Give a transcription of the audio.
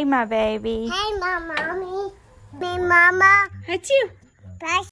my baby. Hey, my mommy. Me, mama. Achoo. Bye.